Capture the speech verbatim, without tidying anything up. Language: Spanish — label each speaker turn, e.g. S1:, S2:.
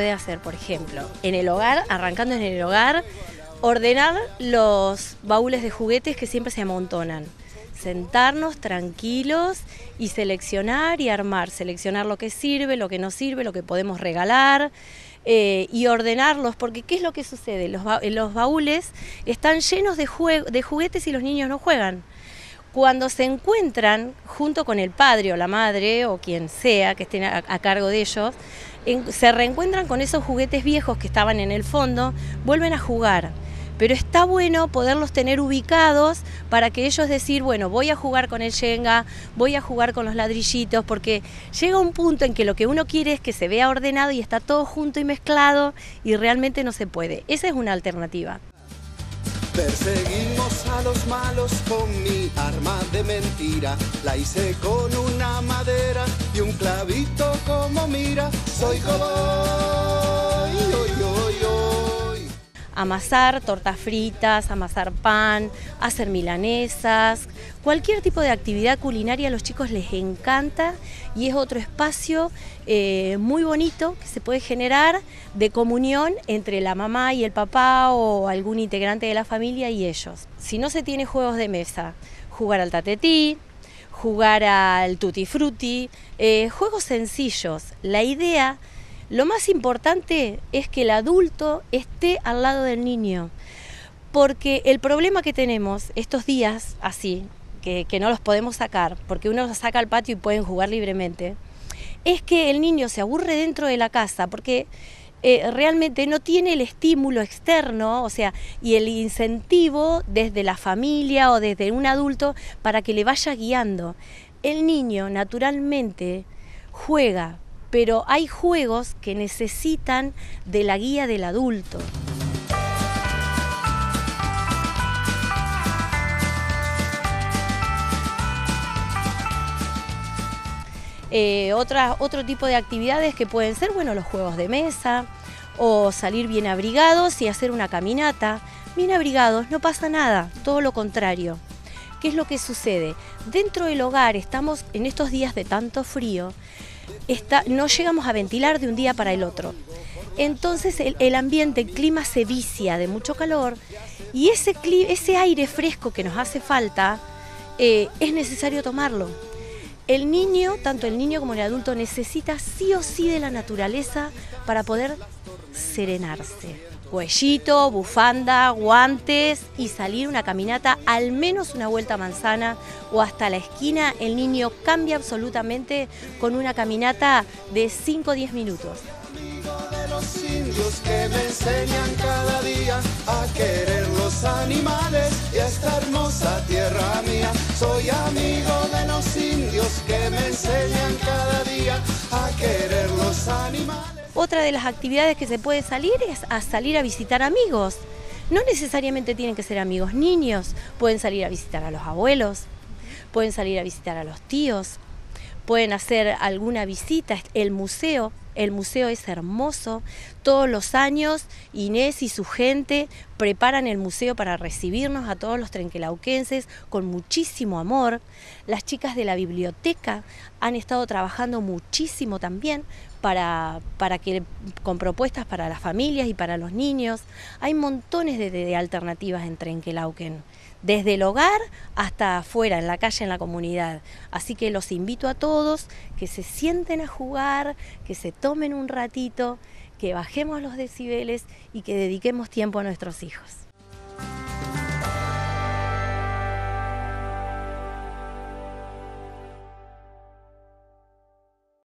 S1: puede hacer, por ejemplo, en el hogar, arrancando en el hogar, ordenar los baúles de juguetes que siempre se amontonan. Sentarnos tranquilos y seleccionar y armar, seleccionar lo que sirve, lo que no sirve, lo que podemos regalar eh, y ordenarlos, porque ¿qué es lo que sucede? Los, ba los baúles están llenos de, de juguetes y los niños no juegan. Cuando se encuentran junto con el padre o la madre o quien sea que estén a, a cargo de ellos, en, se reencuentran con esos juguetes viejos que estaban en el fondo, vuelven a jugar. Pero está bueno poderlos tener ubicados para que ellos decir, bueno, voy a jugar con el Jenga, voy a jugar con los ladrillitos, porque llega un punto en que lo que uno quiere es que se vea ordenado y está todo junto y mezclado y realmente no se puede. Esa es una alternativa.
S2: Perseguimos a los malos con mi arma de mentira. La hice con una madera y un clavito como mira. Soy cowboy, hoy, hoy, hoy.
S1: Amasar tortas fritas, amasar pan, hacer milanesas, cualquier tipo de actividad culinaria a los chicos les encanta y es otro espacio eh, muy bonito que se puede generar de comunión entre la mamá y el papá o algún integrante de la familia y ellos. Si no se tiene juegos de mesa, jugar al tatetí, jugar al tutti frutti, eh, juegos sencillos. La idea, lo más importante es que el adulto esté al lado del niño, porque el problema que tenemos estos días así, que, que no los podemos sacar, porque uno los saca al patio y pueden jugar libremente, es que el niño se aburre dentro de la casa, porque eh, realmente no tiene el estímulo externo, o sea, y el incentivo desde la familia o desde un adulto para que le vaya guiando. El niño naturalmente juega, pero hay juegos que necesitan de la guía del adulto. Eh, otra, otro tipo de actividades que pueden ser, bueno, los juegos de mesa, o salir bien abrigados y hacer una caminata. Bien abrigados, no pasa nada, todo lo contrario. ¿Qué es lo que sucede? Dentro del hogar estamos en estos días de tanto frío, Está, no llegamos a ventilar de un día para el otro. Entonces el, el ambiente, el clima se vicia de mucho calor y ese, ese aire fresco que nos hace falta eh, es necesario tomarlo. El niño, tanto el niño como el adulto, necesita sí o sí de la naturaleza para poder serenarse. Cuellito, bufanda, guantes y salir una caminata, al menos una vuelta a manzana o hasta la esquina. El niño cambia absolutamente con una caminata de cinco o diez minutos.
S2: Amigo de los indios que me enseñan cada día a querer los animales y a esta hermosa tierra mía. Soy amigo de los indios que me enseñan cada día a querer los animales.
S1: Otra de las actividades que se puede salir es a salir a visitar amigos. No necesariamente tienen que ser amigos niños, pueden salir a visitar a los abuelos, pueden salir a visitar a los tíos, pueden hacer alguna visita, el museo. El museo es hermoso, todos los años Inés y su gente preparan el museo para recibirnos a todos los trenquelauquenses con muchísimo amor. Las chicas de la biblioteca han estado trabajando muchísimo también para, para que, con propuestas para las familias y para los niños. Hay montones de, de, de alternativas en Trenquelauquen, desde el hogar hasta afuera, en la calle, en la comunidad. Así que los invito a todos que se sienten a jugar, que se tomen un ratito, que bajemos los decibeles y que dediquemos tiempo a nuestros hijos.